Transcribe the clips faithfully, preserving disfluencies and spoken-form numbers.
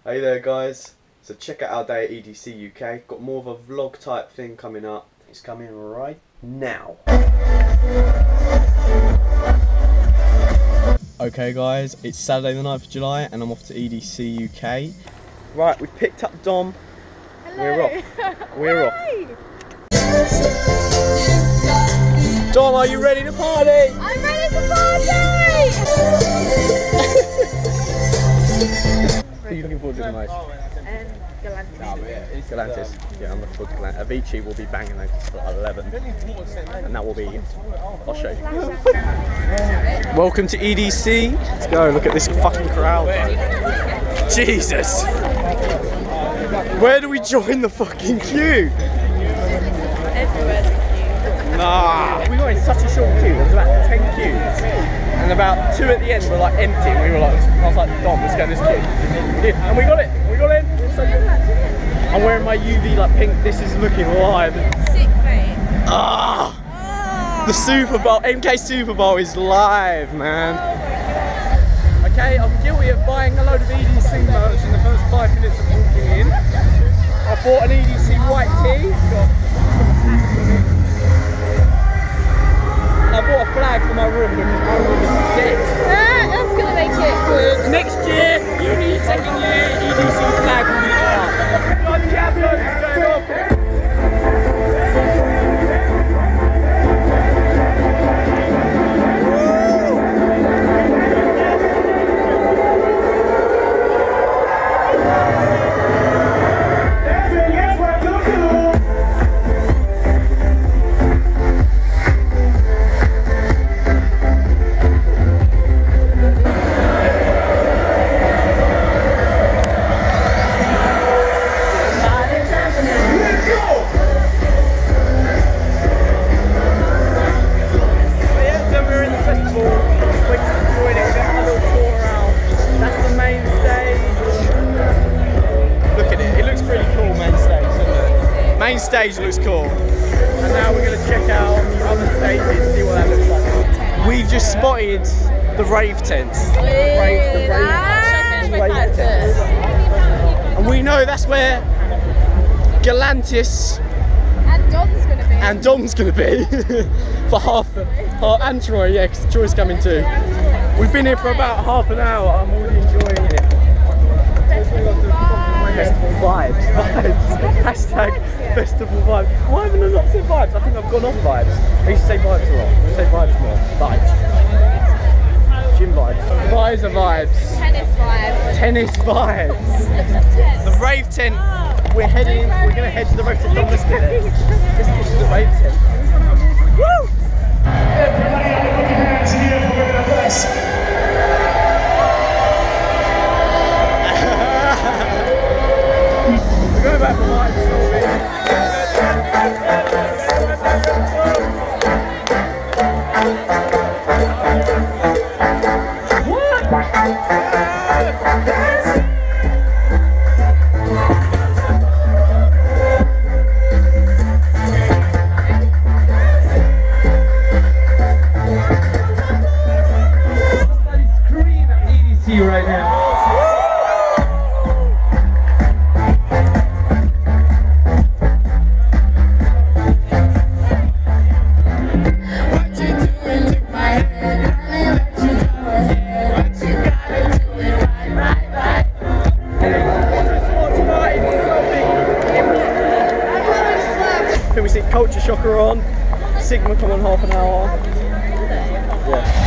Hey there guys, so check out our day at E D C U K. Got more of a vlog type thing coming up. It's coming right now. Okay guys, it's Saturday the ninth of July and I'm off to E D C U K. Right, we've picked up Dom. Hello. We're off. We're off. Dom, are you ready to party? I'm ready to party! Who are you looking forward to the most? Um, Galantis. Oh, yeah, it's Galantis. Yeah, I'm looking forward to Galantis. Avicii will be banging those for eleven. And that will be... I'll show you. Welcome to E D C. Let's go, look at this fucking crowd, bro. Jesus! Where do we join the fucking queue? Everywhere's a queue. Nah! We got in such a short queue, there was about ten queues. And about two at the end were like empty. We were like, I was like, Dom, let's go in this queue. And we got it, we got in. It's so good. I'm wearing my U V like pink, this is looking live. Sick, mate. Ah! The Super Bowl, M K Super Bowl is live, man. Okay, I'm guilty of buying a load of E D C merch in the first five minutes of walking in. I bought an E D C white tee. I bought a flag for my room because my room is dead. Ah, that's gonna make it. Next year, uni second year, E D C flag will be up. God, the ambulance is going off. Main stage looks cool. And now we're going to check out the other stages, see what that looks like. We've just spotted the rave tents. The rave, the rave, the rave tents. And we know that's where Galantis And Dom's gonna be. and Dom's going to be for half the... Half, and Troy, yeah, because Troy's coming too. We've been here for about half an hour. I'm already enjoying it. Festival vibes, vibes. Hashtag festival vibes. Why haven't I not said vibes? I think I've gone off vibes. I used to say vibes a lot. I say vibes more. Vibes. Gym vibes. Vibes are vibes. Tennis vibes. Tennis vibes. The rave tent. We're heading. We're gonna head to the rave tent. Don't let's get it. Let's get to the rave tent. Woo! Everybody, put your hands here for the best. Go back for mine, Scream at E D C right now. Culture Shocker on, Sigma come on half an hour. Yeah.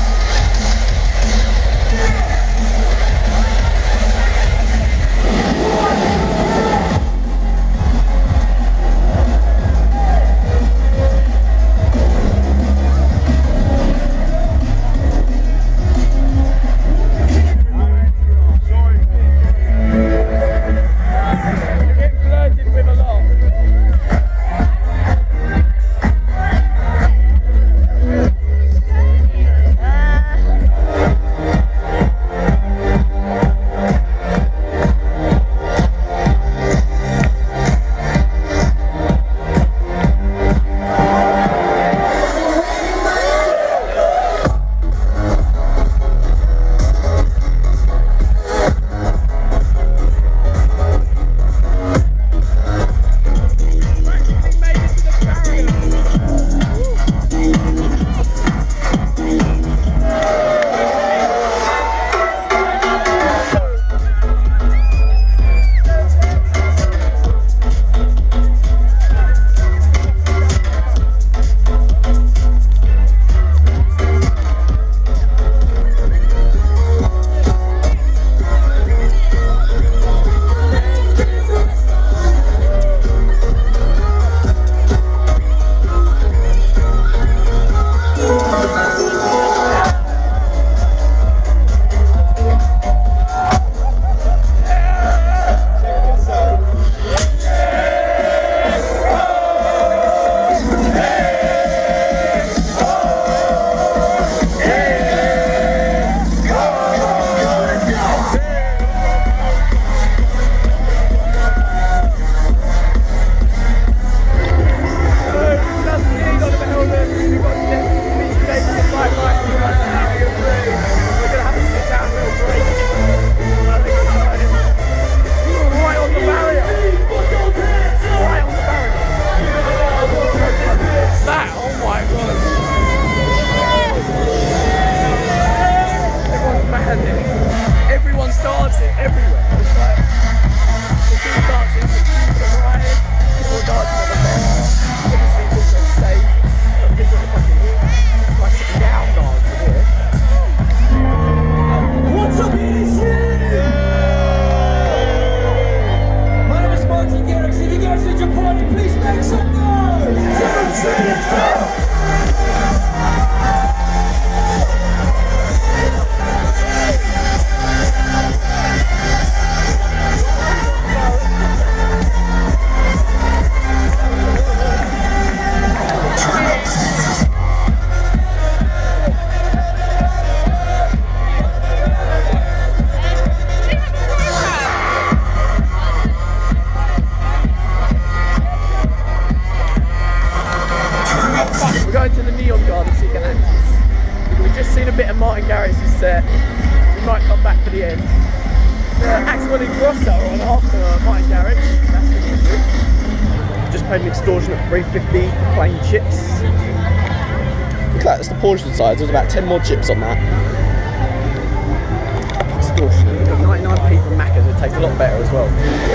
You're getting flirted with a lot. going to the Neon Garden to see Galantis. We've just seen a bit of Martin Garrix's set. We might come back for the end. Uh, Axel and Grosso on after Martin Garrix. That's going to be good. Just paid an extortionate three fifty for plain chips. Look at that, that's the portion size. There's about ten more chips on that. Extortionate. We've got ninety-nine p from Macca's. It tastes a lot better as well.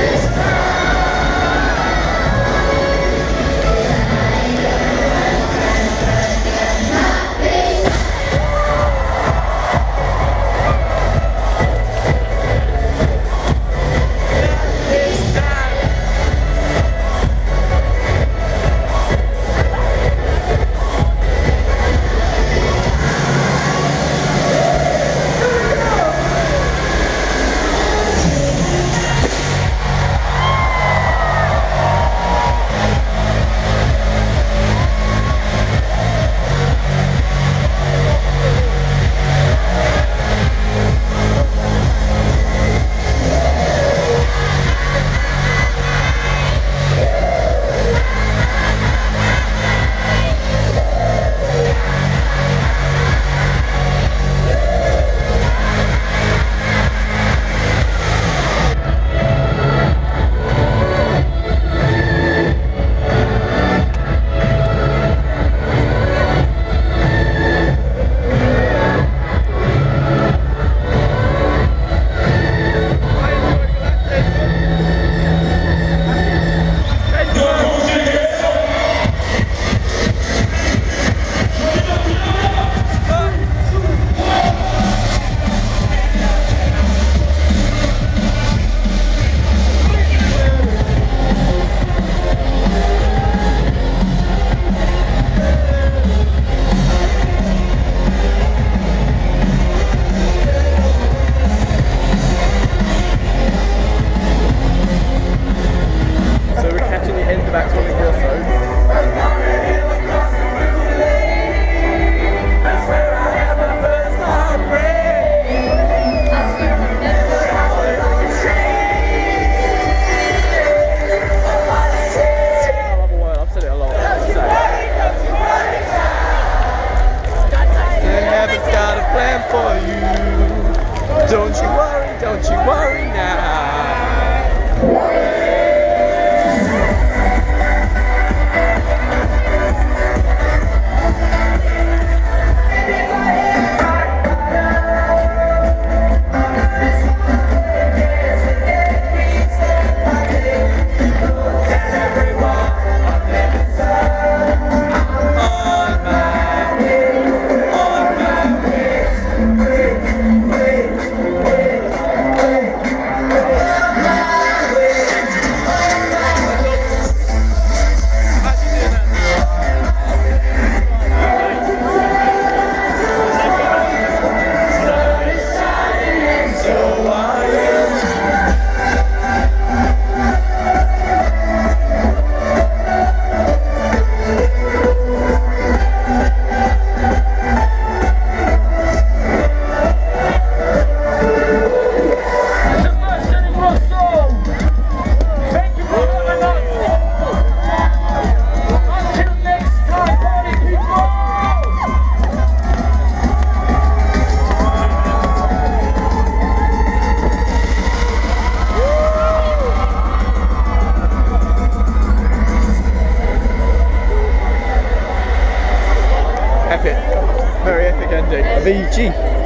V G.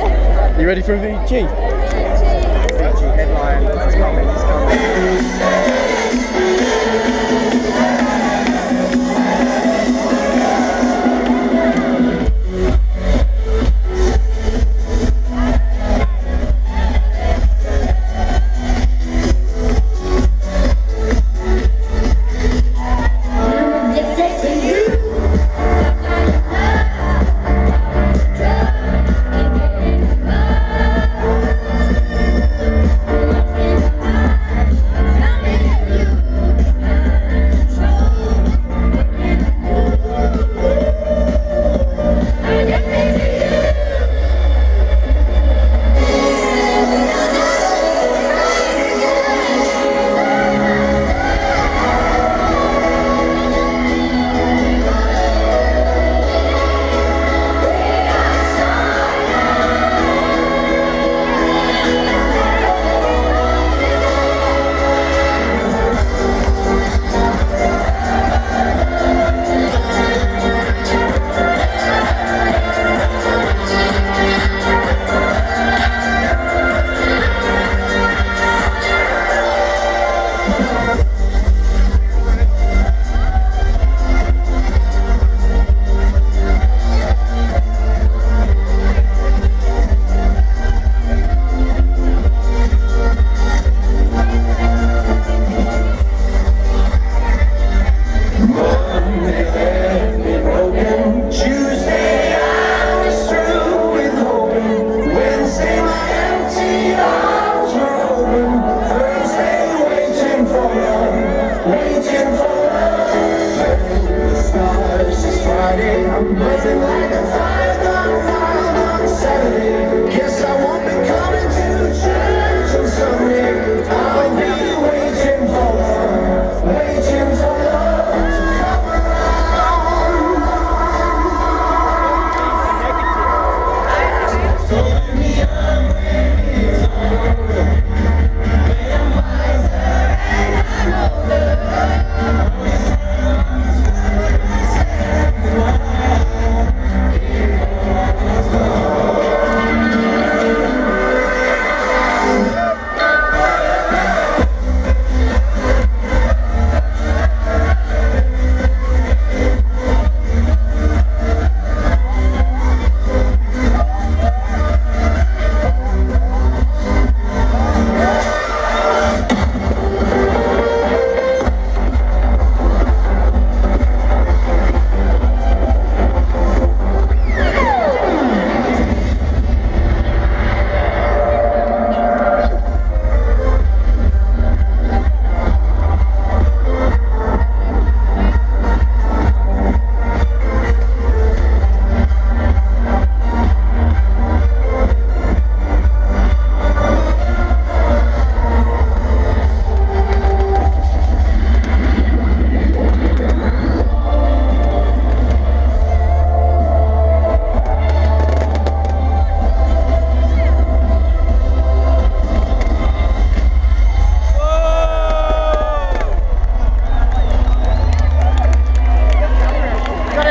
You ready for a V G? V G headline. It's coming, it's coming. You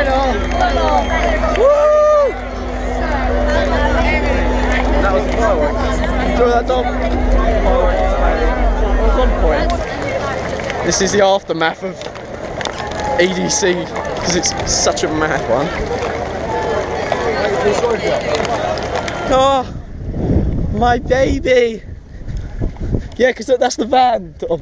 Woo! That was the fireworks. Enjoy that, Dom. Fireworks on point. This is the aftermath of E D C because it's such a mad one. Oh, my baby. Yeah, because that's the van, Dom.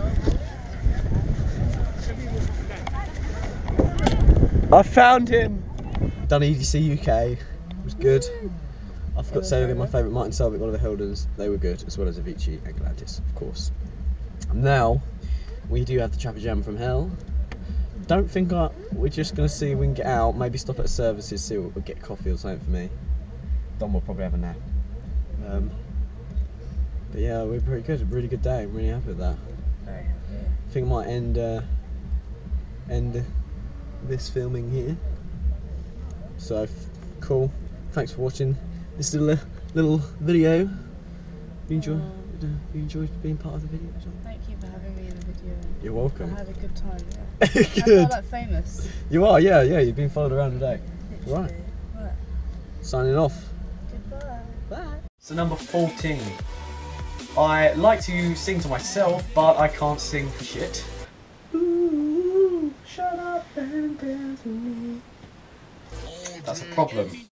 I found him. Done E D C U K. It was good. I forgot to say they're my favourite. Martin Selby, one of the Hildens. They were good, as well as Avicii and Galantis, of course. Now, we do have the traffic jam from hell. Don't think I, we're just going to see if we can get out. Maybe stop at services, see what we'll get coffee or something for me. Dom will probably have a nap. Um, but yeah, we're pretty good. A really good day. I'm really happy with that. Very happy. I think I might end uh, end this filming here. So cool. Thanks for watching this little little video. You enjoy? Uh, you enjoyed being part of the video? Thank you for having me in the video. You're welcome. I had a good time. Yeah. Good. I feel like famous. You are, yeah, yeah. You've been followed around today. Literally. Right. Right. Signing off. Goodbye. Bye. So number fourteen. I like to sing to myself, but I can't sing for shit. Ooh, shut up and dance with me. That's a problem.